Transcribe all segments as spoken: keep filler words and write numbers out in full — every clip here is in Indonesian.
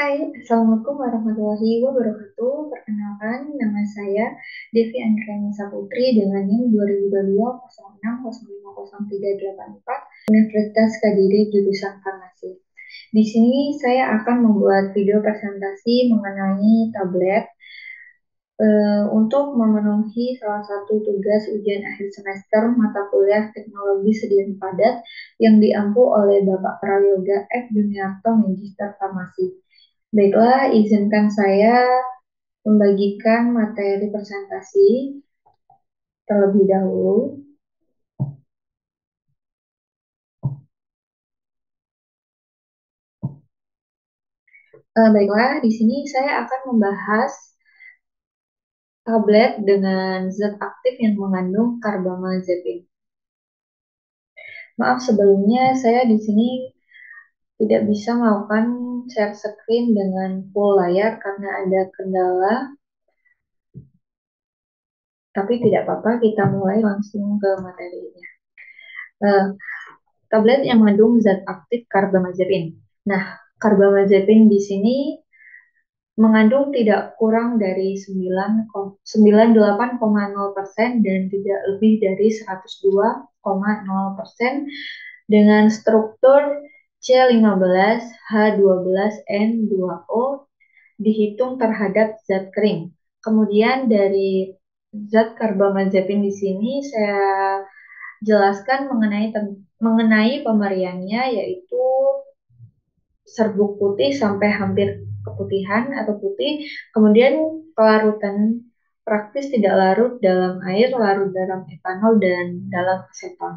Hai, Assalamualaikum warahmatullahi wabarakatuh. Perkenalkan, nama saya Devi Andrianisa Putri dengan NIM dua ribu dua puluh dua nol enam nol lima nol tiga delapan empat Universitas Kediri jurusan Farmasi. Di sini saya akan membuat video presentasi mengenai tablet eh, untuk memenuhi salah satu tugas ujian akhir semester mata kuliah Teknologi Sediaan Padat yang diampu oleh Bapak Prayoga F. Juniarto, Magister Farmasi. Baiklah, izinkan saya membagikan materi presentasi terlebih dahulu. Eh, baiklah, di sini saya akan membahas tablet dengan zat aktif yang mengandung karbamazepin. Maaf sebelumnya, saya di sini tidak bisa melakukan share screen dengan full layar karena ada kendala, tapi tidak apa-apa, kita mulai langsung ke materinya. Eh, tablet yang mengandung zat aktif karbamazepin. Nah, karbamazepin di sini mengandung tidak kurang dari sembilan sembilan puluh delapan koma nol persen dan tidak lebih dari seratus dua koma nol persen dengan struktur C lima belas H dua belas N dua O dihitung terhadap zat kering. Kemudian dari zat karbamazepin di sini saya jelaskan mengenai mengenai pemberiannya, yaitu serbuk putih sampai hampir keputihan atau putih, kemudian pelarutan praktis tidak larut dalam air, larut dalam etanol, dan dalam aseton.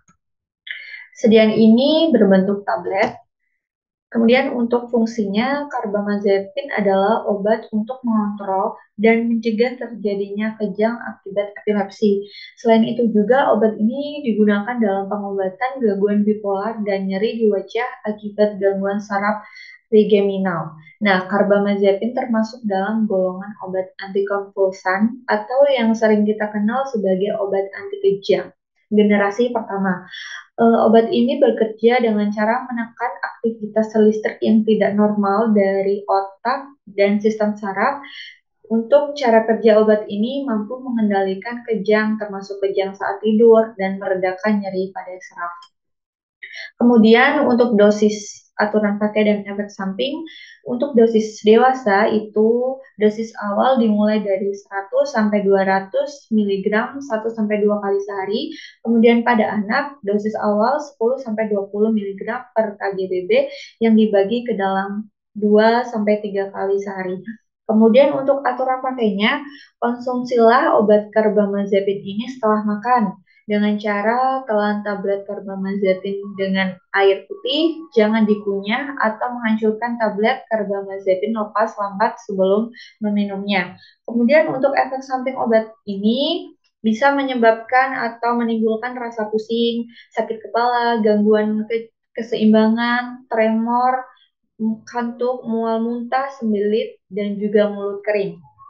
Sediaan ini berbentuk tablet. Kemudian untuk fungsinya, karbamazepin adalah obat untuk mengontrol dan mencegah terjadinya kejang akibat epilepsi. Selain itu juga obat ini digunakan dalam pengobatan gangguan bipolar dan nyeri di wajah akibat gangguan saraf trigeminal. Nah, karbamazepin termasuk dalam golongan obat antikonvulsan atau yang sering kita kenal sebagai obat anti kejang generasi pertama. Uh, obat ini bekerja dengan cara menekan aktivitas listrik yang tidak normal dari otak dan sistem saraf. Untuk cara kerja obat ini mampu mengendalikan kejang termasuk kejang saat tidur dan meredakan nyeri pada saraf. Kemudian untuk dosis aturan pakai dan efek samping, untuk dosis dewasa itu dosis awal dimulai dari seratus sampai dua ratus miligram satu sampai dua kali sehari. Kemudian pada anak dosis awal sepuluh sampai dua puluh miligram per K G B B yang dibagi ke dalam dua sampai tiga kali sehari. Kemudian untuk aturan pakainya, konsumsilah obat karbamazepin ini setelah makan dengan cara telan tablet karbamazepin dengan air putih, jangan dikunyah atau menghancurkan tablet karbamazepin lepas lambat sebelum meminumnya. Kemudian untuk efek samping obat ini bisa menyebabkan atau menimbulkan rasa pusing, sakit kepala, gangguan ke keseimbangan, tremor, kantuk, mual muntah, sembelit, dan juga mulut kering.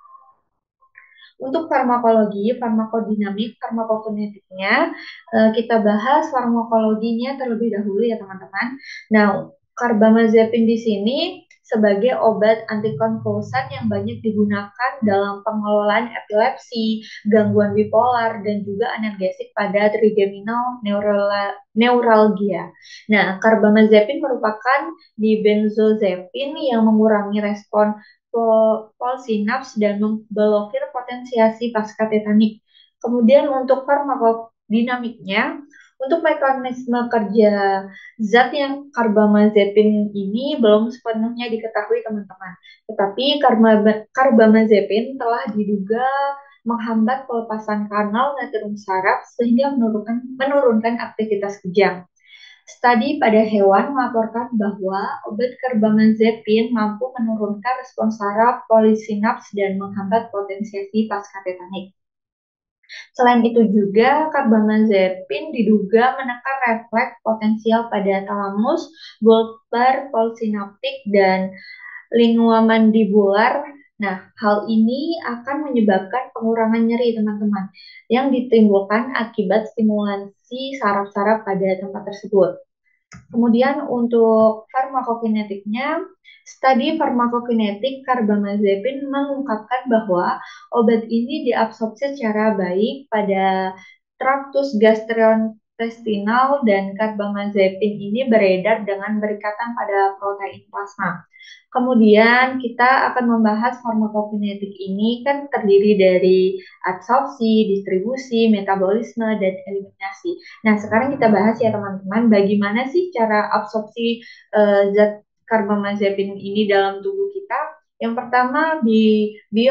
Untuk farmakologi, farmakodinamik, farmakokinetiknya, eh, kita bahas farmakologinya terlebih dahulu ya teman-teman. Nah, karbamazepin di sini sebagai obat antikonvulsan yang banyak digunakan dalam pengelolaan epilepsi, gangguan bipolar, dan juga analgesik pada trigeminal neuralgia. Nah, karbamazepin merupakan dibenzodiazepin yang mengurangi respon pol sinaps dan memblokir potensiasi pasca tetanik. Kemudian untuk farmakodinamiknya, untuk mekanisme kerja zat yang karbamazepin ini belum sepenuhnya diketahui teman-teman. Tetapi karbamazepin telah diduga menghambat pelepasan kanal natrium saraf sehingga menurunkan, menurunkan aktivitas kejang. Studi pada hewan melaporkan bahwa obat karbamazepin mampu menurunkan respon saraf polisinaps dan menghambat potensiasi pasca tetanik. Selain itu juga karbamazepin diduga menekan refleks potensial pada talamus, bulbar postsinaptik, dan lingua mandibular. Nah, hal ini akan menyebabkan pengurangan nyeri teman-teman yang ditimbulkan akibat stimulasi saraf-saraf pada tempat tersebut. Kemudian untuk farmakokinetiknya, studi farmakokinetik carbamazepine mengungkapkan bahwa obat ini diabsorpsi secara baik pada traktus gastrointestinal dan carbamazepine ini beredar dengan berikatan pada protein plasma. Kemudian kita akan membahas farmakokinetik ini kan terdiri dari absorpsi, distribusi, metabolisme, dan eliminasi. Nah, sekarang kita bahas ya teman-teman, bagaimana sih cara absorpsi uh, zat carbamazepine ini dalam tubuh kita. Yang pertama, di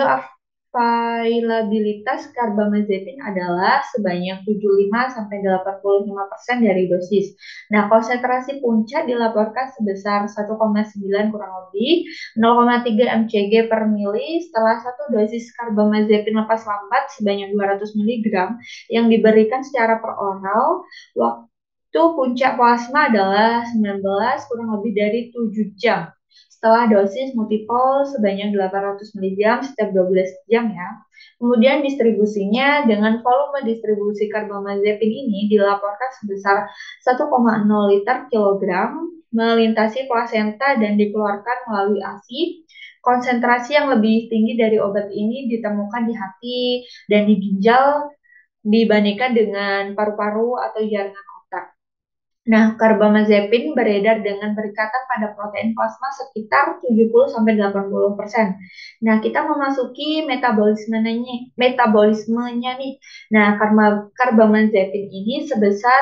bioavailabilitas carbamazepine adalah sebanyak tujuh puluh lima sampai delapan puluh lima persen dari dosis. Nah, konsentrasi puncak dilaporkan sebesar satu koma sembilan kurang lebih nol koma tiga mcg per mili setelah satu dosis carbamazepine lepas lambat sebanyak dua ratus miligram yang diberikan secara per oral. Waktu puncak plasma adalah sembilan belas kurang lebih dari tujuh jam. Setelah dosis multiple sebanyak delapan ratus miligram setiap dua belas jam ya. Kemudian distribusinya dengan volume distribusi carbamazepine ini dilaporkan sebesar satu koma nol liter kilogram melintasi plasenta dan dikeluarkan melalui A S I. Konsentrasi yang lebih tinggi dari obat ini ditemukan di hati dan di ginjal dibandingkan dengan paru-paru atau jaringan otak. Nah, carbamazepine beredar dengan berikatan pada protein plasma sekitar tujuh puluh sampai delapan puluh persen. Nah, kita memasuki metabolismenya, metabolismenya nih. Nah, carbamazepine ini sebesar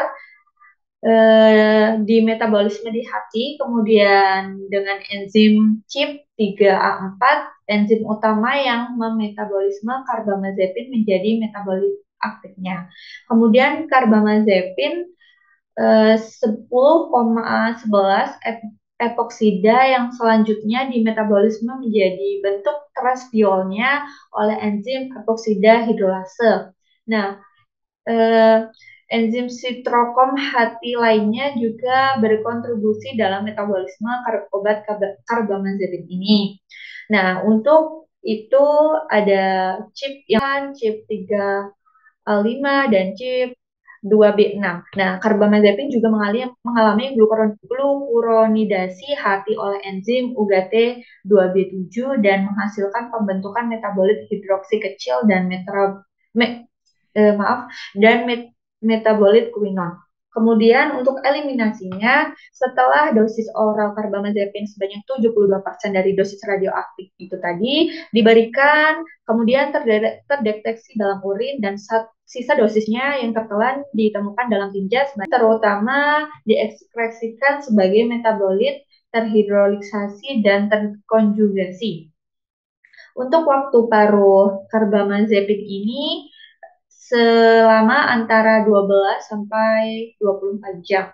eh, di metabolisme di hati, kemudian dengan enzim C Y P tiga A empat, enzim utama yang memetabolisme carbamazepine menjadi metabolit aktifnya. Kemudian carbamazepine eh, sepuluh koma sebelas epoksida yang selanjutnya dimetabolisme menjadi bentuk transviolnya oleh enzim epoksida hidrolase. Nah, eh, enzim sitrokom hati lainnya juga berkontribusi dalam metabolisme obat carbamazepine ini. Nah, untuk itu ada chip yang chip tiga A lima dan chip dua B enam. Nah, carbamazepine juga mengalami, mengalami glukuronidasi hati oleh enzim U G T dua B tujuh dan menghasilkan pembentukan metabolit hidroksi kecil dan metro, me, eh, maaf dan met, metabolit quinon. Kemudian untuk eliminasinya, setelah dosis oral carbamazepine sebanyak tujuh puluh dua persen dari dosis radioaktif itu tadi diberikan, kemudian terdeteksi dalam urin dan sisa dosisnya yang tertelan ditemukan dalam tinja, terutama diekspresikan sebagai metabolit terhidrolisasi dan terkonjugasi. Untuk waktu paruh carbamazepine ini selama antara dua belas sampai dua puluh empat jam.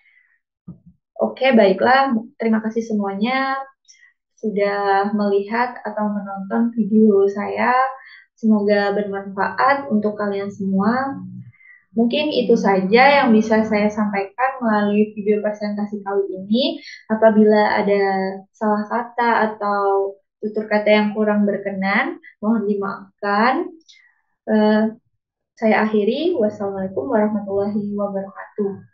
Oke, baiklah. Terima kasih semuanya sudah melihat atau menonton video saya. Semoga bermanfaat untuk kalian semua. Mungkin itu saja yang bisa saya sampaikan melalui video presentasi kali ini. Apabila ada salah kata atau tutur kata yang kurang berkenan, mohon dimaafkan. Uh, saya akhiri. Wassalamualaikum warahmatullahi wabarakatuh.